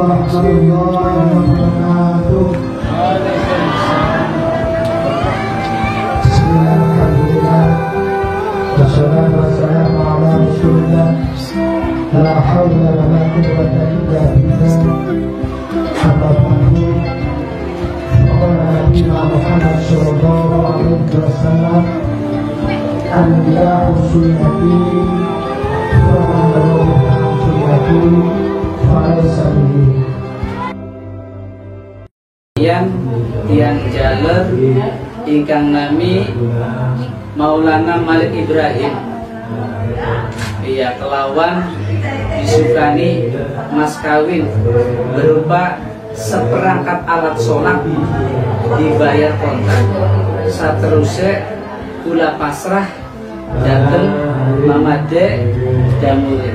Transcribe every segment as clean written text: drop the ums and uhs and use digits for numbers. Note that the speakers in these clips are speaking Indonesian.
warahmatullahi wabarakatuh. Bismillahirrahmanirrahim. Wassalatu wassalamu ala Rasulillah. La haula wa la quwwata illa billah. Amma ba'du. Qala Nabi Muhammad sallallahu alaihi wasallam, "An-nikahu sunnati wa man lam sunnati falaysa minni." Tiang jaler ingkang nami Maulana Malik Ibrahim, iya kelawan disukani mas kawin berupa seperangkat alat sholat dibayar kontak. Saterusnya kula pasrah dateng Mamade Damulin.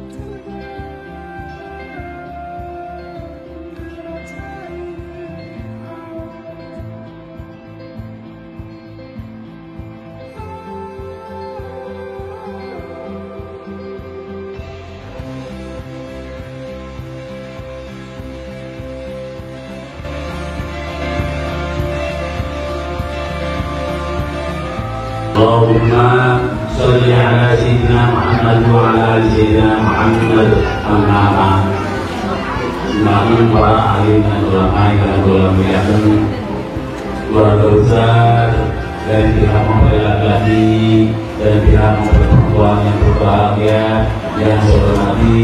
Allahumma sholli ala sayyidina Muhammad wa ala ali sayyidina Muhammad. Amma ba'du. Para alim dan ulama yang ulama yang keluarga besar dan pihak mempelai laki dan pihak mempelai perempuan yang berbahagia yang saya hormati.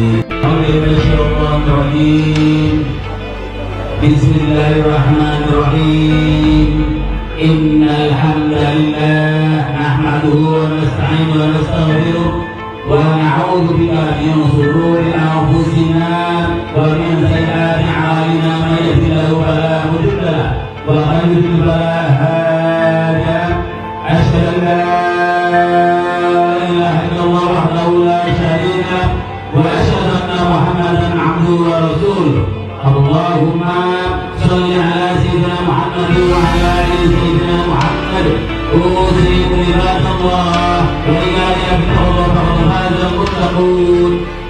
Bismillahirrahmanirrahim. Innal hamdalillah nahmaduhu wa nasta'inuhu wa nastaghfiruh wa na'udzu billahi min shururi anfusina wa min sayyiati a'malina. Man yahdihillahu fala mudilla lahu wa man yudlil fala hadiya lahu. Asyhadu an la ilaha illallah wahdahu la syarika lahu wa asyhadu anna Muhammadan 'abduhu wa rasuluh. Allahumma sholli ala sayyidina Muhammad wa ala ali sayyidina Muhammad. Usikum ibadallah wa iyaya bittaqwa faqad faza muttaqun.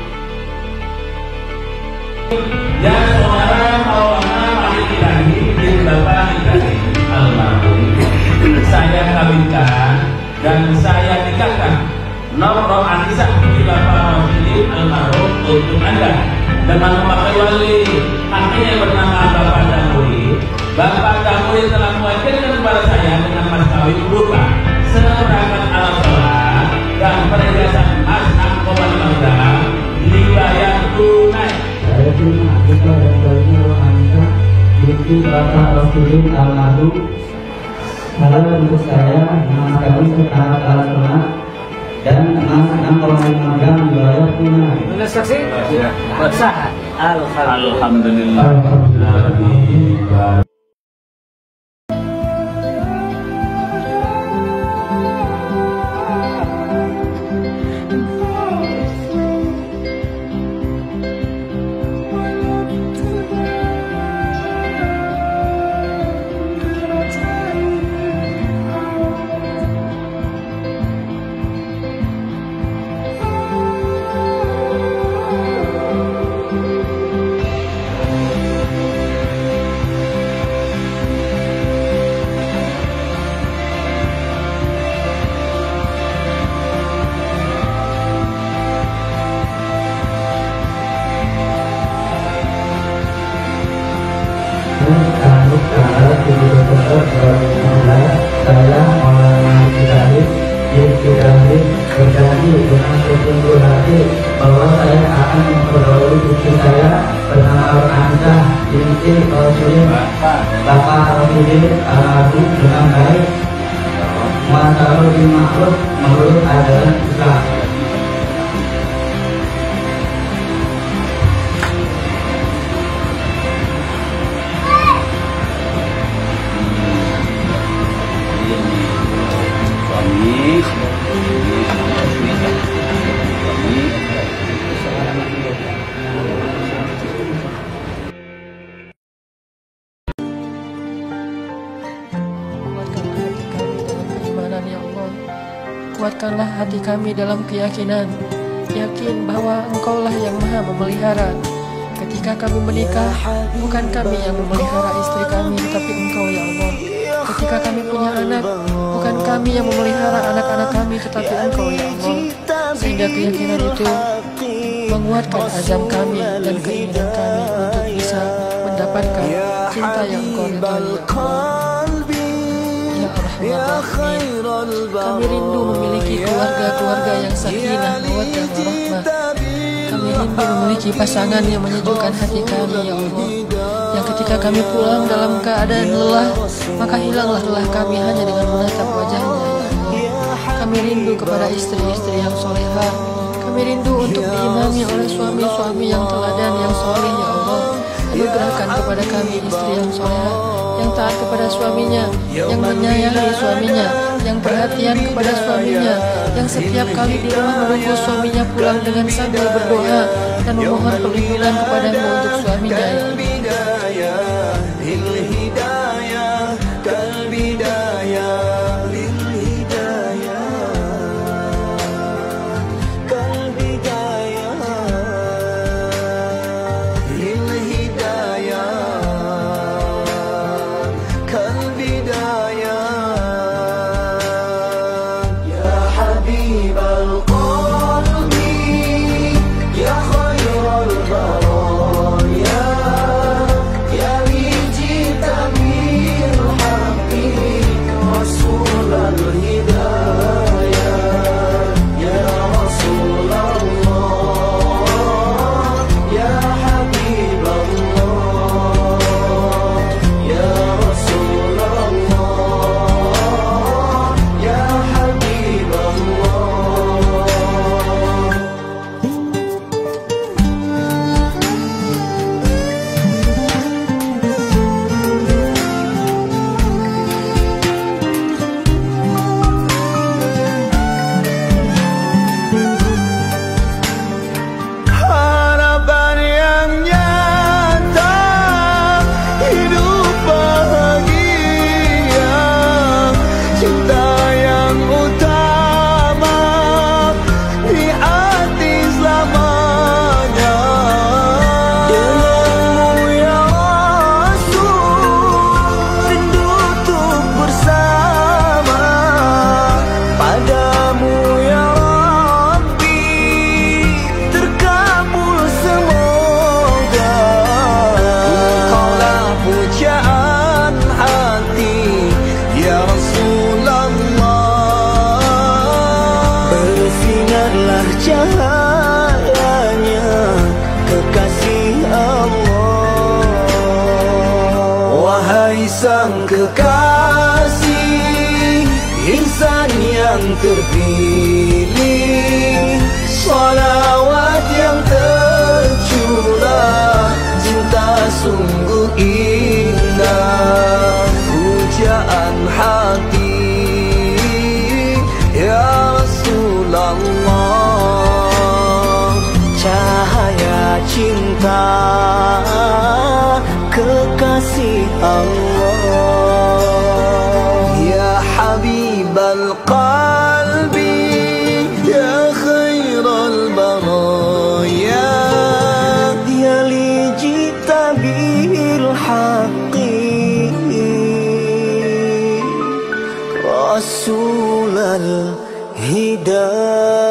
Ya seorang Maulana Malik Ibrahim bin Bapak Ibrahim almarhum, saya kawinkan dan saya nikahkan Nurul Anisa bin Bapak Ibrahim almarhum untuk Anda dengan memakai wali artinya bernama Bapak Damuri. Bapak Damuri telah mewakilkan kepada saya dengan mas kawin berupa seperangkat alat sholat dan perhiasan mas angkoban bangga dibayar tunai. Saya terima kita dan kalinya wanita binti Bapak Rasulullah almarhum. Halal untuk saya mas kawin secara alat sholat dan mas angkoban bangga dibayar tunai. Mana saksi? Sah. Alhamdulillah. Saya Maulana Ibrahim bin Ibrahim berjanji dengan sungguh hati bahwa saya akan memperoleh istri saya bernama Anta binti Rasulullah Bapak Rasulullah almarhum dengan baik. Masalah dimaksud menurut ajaran Islam. Kuatkanlah hati kami dalam keyakinan, yakin bahwa Engkaulah yang Maha Memelihara. Ketika ketika kami menikah, bukan kami yang memelihara istri kami, tetapi Engkau ya Allah. Ketika kami punya anak, bukan kami yang memelihara anak-anak kami, tetapi Engkau ya Allah. Sehingga keyakinan itu menguatkan azam kami dan keinginan kami untuk bisa mendapatkan cinta yang Engkau ridhai ya Arhamar Rahimin. Kami rindu memiliki keluarga-keluarga yang sakinah, mawaddah, warahmah. Kami rindu memiliki pasangan yang menyejukkan hati kami ya Allah. Yang ketika kami pulang dalam keadaan lelah, maka hilanglah lelah kami hanya dengan menatap wajahnya ya Allah. Kami rindu kepada istri-istri yang solehah. Kami rindu untuk diimami oleh suami-suami yang teladan, yang soleh ya Allah. Anugerahkan kepada kami istri yang solehah, yang taat kepada suaminya, yang menyayangi suaminya, yang perhatian kepada suaminya, yang setiap kali di rumah menunggu suaminya pulang dengan sambil berdoa dan memohon perlindungan kepadamu untuk suaminya ya Allah. cahayanya kekasih Allah. Wahai sang kekasih, insan yang terpilih, salawat yang tercurah, cinta sungguh indah, pujaan hati ya Rasulullah. Cahaya cinta kekasih Allah, ya Habibal qalbi, ya khairal baraya, ya li jita bil haqqi, Rasulal hidayah.